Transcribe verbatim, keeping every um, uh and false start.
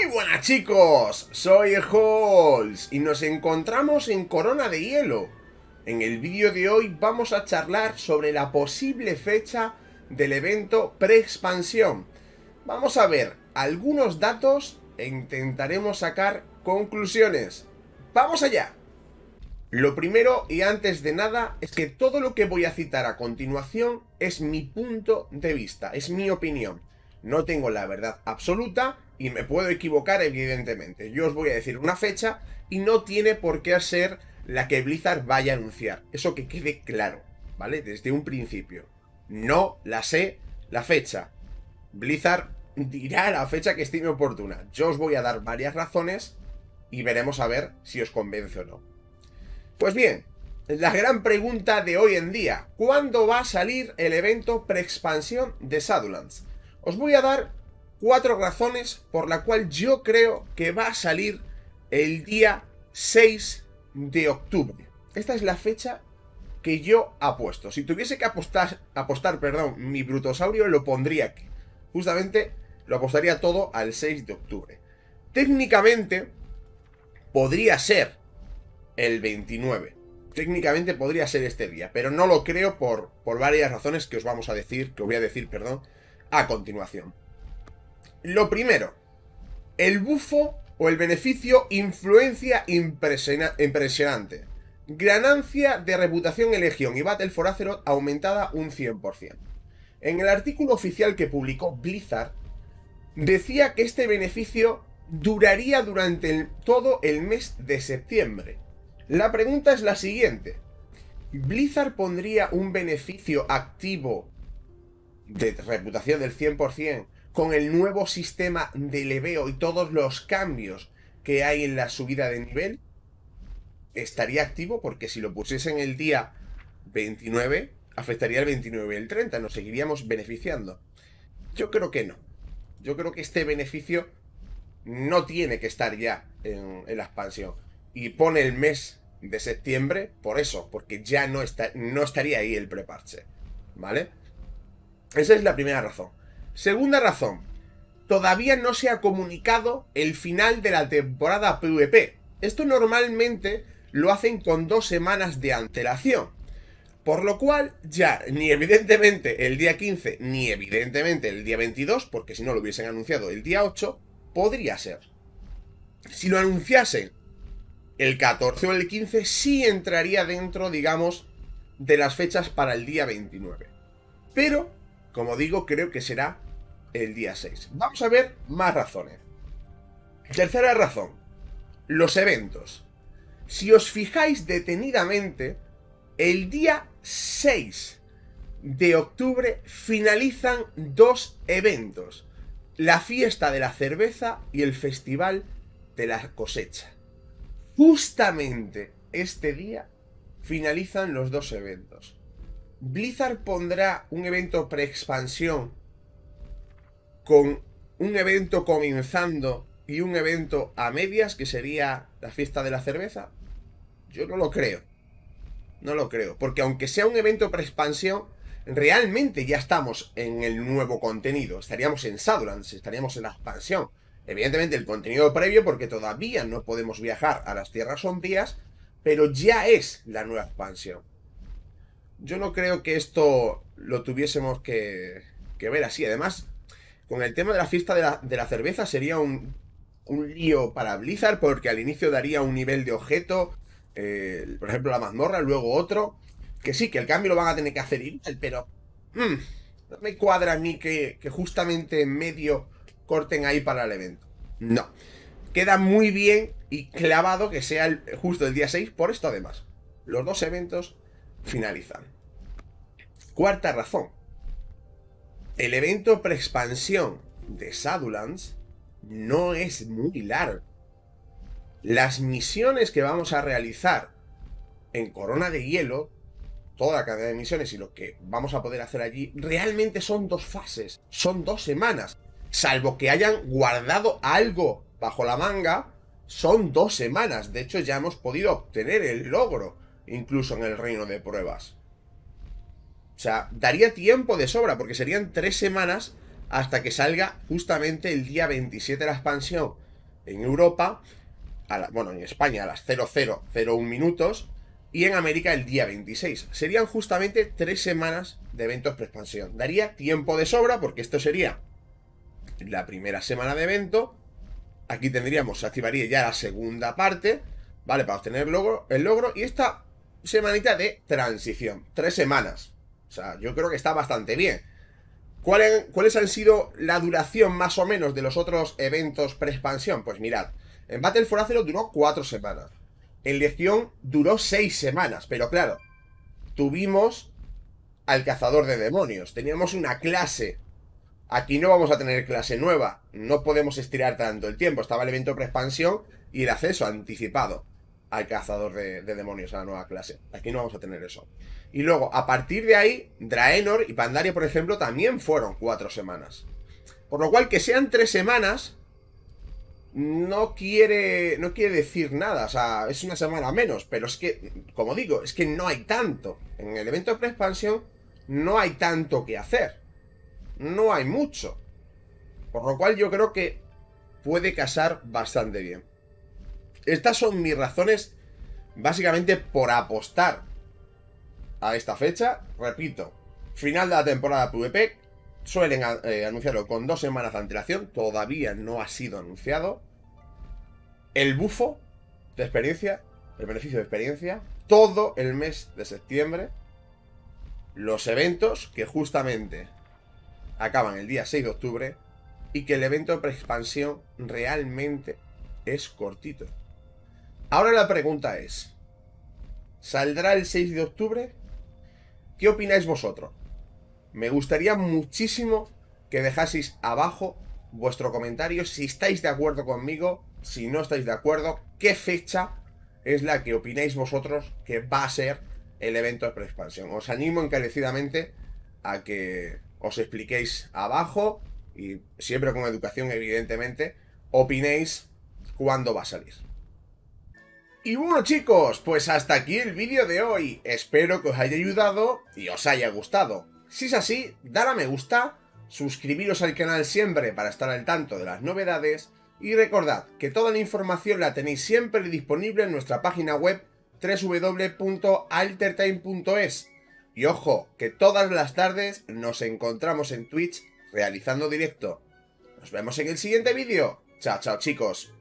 buenas chicos, soy Hols y nos encontramos en Corona de Hielo. En el vídeo de hoy vamos a charlar sobre la posible fecha del evento pre-expansión. Vamos a ver algunos datos e intentaremos sacar conclusiones. ¡Vamos allá! Lo primero y antes de nada es que todo lo que voy a citar a continuación es mi punto de vista, es mi opinión. No tengo la verdad absoluta y me puedo equivocar evidentemente. Yo os voy a decir una fecha y no tiene por qué ser la que Blizzard vaya a anunciar. Eso que quede claro, ¿vale? Desde un principio. No la sé la fecha. Blizzard dirá la fecha que estime oportuna. Yo os voy a dar varias razones y veremos a ver si os convence o no. Pues bien, la gran pregunta de hoy en día: ¿cuándo va a salir el evento pre-expansión de Shadowlands? Os voy a dar cuatro razones por la cual yo creo que va a salir el día seis de octubre. Esta es la fecha que yo apuesto. Si tuviese que apostar, apostar, perdón, mi brutosaurio, lo pondría aquí. Justamente lo apostaría todo al seis de octubre. Técnicamente podría ser el veintinueve. Técnicamente podría ser este día, pero no lo creo por, por varias razones que os vamos a decir, que os voy a decir, perdón, a continuación. Lo primero, el bufo o el beneficio influencia impresionante. Ganancia de reputación en Legión y Battle for Azeroth aumentada un cien por cien. En el artículo oficial que publicó Blizzard, decía que este beneficio duraría durante el, todo el mes de septiembre. La pregunta es la siguiente: ¿Blizzard pondría un beneficio activo de reputación del cien por cien con el nuevo sistema de leveo y todos los cambios que hay en la subida de nivel? Estaría activo, porque si lo pusiesen el día veintinueve, afectaría el veintinueve y el treinta, nos seguiríamos beneficiando. Yo creo que no. Yo creo que este beneficio no tiene que estar ya en, en la expansión. Y pone el mes de septiembre por eso, porque ya no, está, no estaría ahí el preparche, ¿vale? Esa es la primera razón. Segunda razón: todavía no se ha comunicado el final de la temporada PvP. Esto normalmente lo hacen con dos semanas de antelación, por lo cual ya ni evidentemente el día quince ni evidentemente el día veintidós, porque si no lo hubiesen anunciado el día ocho, podría ser. Si lo anunciasen el catorce o el quince, sí entraría dentro, digamos, de las fechas para el día veintinueve. Pero, como digo, creo que será el día seis. Vamos a ver más razones. Tercera razón: los eventos. Si os fijáis detenidamente, el día seis de octubre finalizan dos eventos: la fiesta de la cerveza y el festival de la cosecha. Justamente este día finalizan los dos eventos. Blizzard pondrá un evento pre-expansión con un evento comenzando y un evento a medias, que sería la fiesta de la cerveza. Yo no lo creo. No lo creo, porque aunque sea un evento pre-expansión, realmente ya estamos en el nuevo contenido. Estaríamos en Shadowlands, estaríamos en la expansión. Evidentemente el contenido previo, porque todavía no podemos viajar a las tierras sombrías, pero ya es la nueva expansión. Yo no creo que esto lo tuviésemos que, que ver así. Además, con el tema de la fiesta de la, de la cerveza sería un, un lío para Blizzard, porque al inicio daría un nivel de objeto, eh, por ejemplo la mazmorra, luego otro, que sí, que el cambio lo van a tener que hacer igual, pero mmm, no me cuadra a mí que, que justamente en medio corten ahí para el evento. No. Queda muy bien y clavado que sea el, justo el día seis, por esto además. Los dos eventos finalizan. Cuarta razón: el evento pre-expansión de Shadowlands no es muy largo. Las misiones que vamos a realizar en Corona de Hielo, toda la cadena de misiones y lo que vamos a poder hacer allí, realmente son dos fases, son dos semanas. Salvo que hayan guardado algo bajo la manga, son dos semanas. De hecho, ya hemos podido obtener el logro, incluso en el reino de pruebas. O sea, daría tiempo de sobra, porque serían tres semanas hasta que salga justamente el día veintisiete la expansión en Europa, a la, bueno, en España a las cero cero cero uno minutos, y en América el día veintiséis. Serían justamente tres semanas de eventos pre-expansión. Daría tiempo de sobra porque esto sería la primera semana de evento. Aquí tendríamos, se activaría ya la segunda parte, ¿vale? Para obtener el logro, el logro. Y esta semanita de transición. Tres semanas. O sea, yo creo que está bastante bien. ¿Cuáles, ¿Cuáles han sido la duración más o menos de los otros eventos pre-expansión? Pues mirad, en Battle for Azeroth duró cuatro semanas. En Legión duró seis semanas. Pero claro, tuvimos al cazador de demonios. Teníamos una clase. Aquí no vamos a tener clase nueva. No podemos estirar tanto el tiempo. Estaba el evento pre-expansión y el acceso anticipado al cazador de, de demonios, a la nueva clase. Aquí no vamos a tener eso. Y luego, a partir de ahí, Draenor y Pandaria, por ejemplo, también fueron cuatro semanas. Por lo cual, que sean tres semanas no quiere, no quiere decir nada. O sea, es una semana menos. Pero es que, como digo, es que no hay tanto. En el evento de pre-expansión no hay tanto que hacer. No hay mucho. Por lo cual yo creo que puede casar bastante bien. Estas son mis razones básicamente por apostar a esta fecha. Repito, final de la temporada PvP. Suelen eh, anunciarlo con dos semanas de antelación. Todavía no ha sido anunciado. El bufo de experiencia, el beneficio de experiencia, todo el mes de septiembre. Los eventos que justamente acaban el día seis de octubre. Y que el evento de pre-expansión realmente es cortito. Ahora la pregunta es, ¿saldrá el seis de octubre? ¿Qué opináis vosotros? Me gustaría muchísimo que dejaseis abajo vuestro comentario si estáis de acuerdo conmigo, si no estáis de acuerdo, qué fecha es la que opináis vosotros que va a ser el evento de pre-expansión. Os animo encarecidamente a que os expliquéis abajo y siempre con educación, evidentemente, opinéis cuándo va a salir. Y bueno, chicos, pues hasta aquí el vídeo de hoy. Espero que os haya ayudado y os haya gustado. Si es así, dar a me gusta, suscribiros al canal siempre para estar al tanto de las novedades y recordad que toda la información la tenéis siempre disponible en nuestra página web w w w punto altertime punto es. Y ojo, que todas las tardes nos encontramos en Twitch realizando directo. Nos vemos en el siguiente vídeo. Chao, chao, chicos.